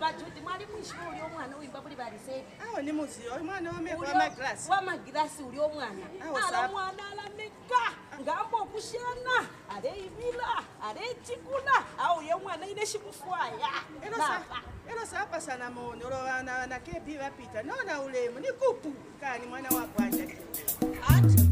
Bajuti mwali mwisho uli omwana uimba buli baliseri. Awo ni muzio omwana wa glass. Wa magrasi uli omwana. Ala mwana ala meka. Ngambo okushana. Ale ibila, ale chikula. Awo ye mwana ine shimufwaya. Ero sapa sana mono ro na kebi rapita. Nona ulemu ni kupu. Kani mwana wa kwanja. Ati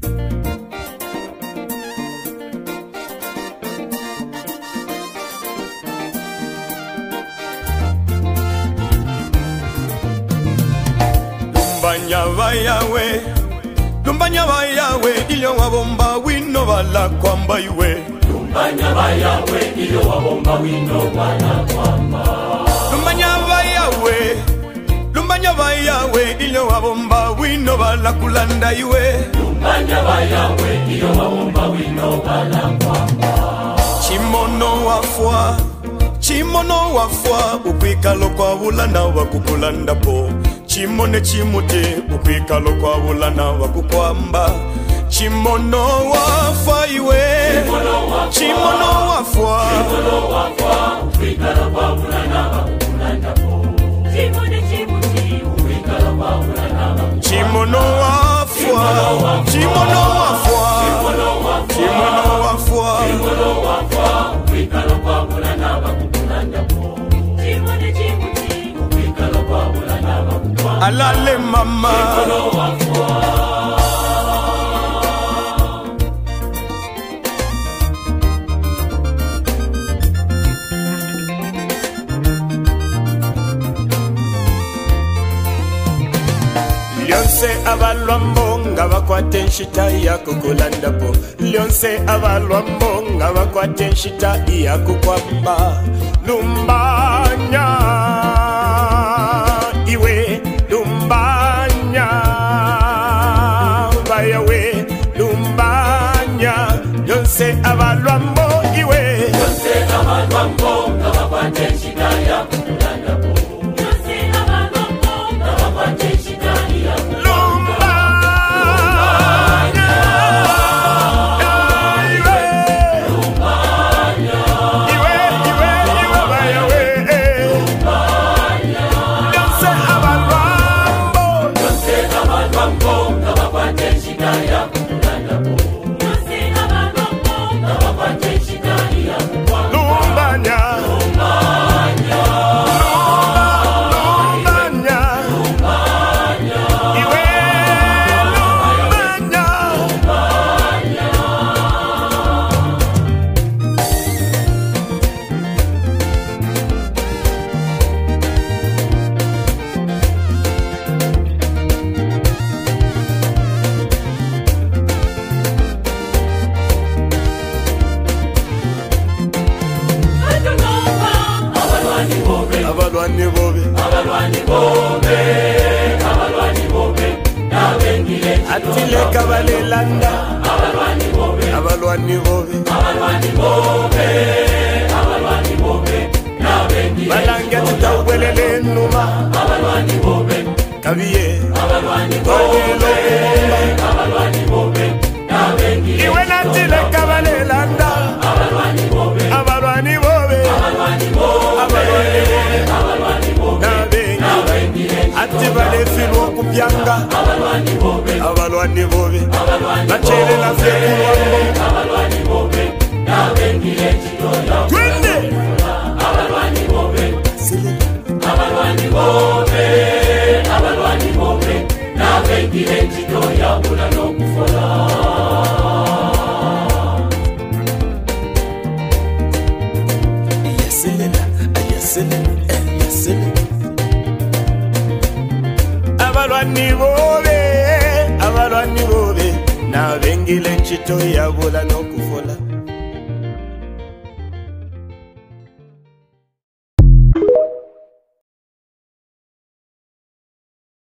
Lumbanya bayawe ilio wabomba wino bala kwamba iwe. Lumbanya bayawe ilio wabomba wino bala kwamba. Lumbanya bayawe ilio wabomba wino bala kulanda iwe. Lumbanya bayawe ilio wabomba wino bala kwamba. Chimono wafwa ukwikalo kwa bulana wakukulanda po. Chimone chimute ukwikalo kwa bulana wakukwamba. Chimono wafwa iwe. Chimono wafwa ukwikalo kwa bulana wakukulanda po. Chimone chimute ukwikalo kwa bulana wakukwamba. Chimono wafwa ukwikalo kwa bulana wakukulanda po. Chimone chimute ukwikalo kwa bulana wakukwamba. alale mama. Lyonse abalwambo nga bakwate enshita ya kukulanda po. Lyonse abalwambo nga bakwate enshita ya kukwamba. Lumbanya iwe, lumbanya bayawe, lumbanya. Lyonse abalwambo iwe. Lyonse abalwambo nga bakwate enshita ya kukulanda po. Lyonse abalwambo nga bakwate enshita ya kukulanda atile kabalelanda abalwani bobe balange tutawelele numa kabiye iwe natile kabalelanda abalwani bobe ati balefilwa kupyanga abalwani bobe bachere na fekulwambo twende abalwani bobe nabengile njito ya bula nokufola. Abalwani bobe nabengile njito ya bula nokufola.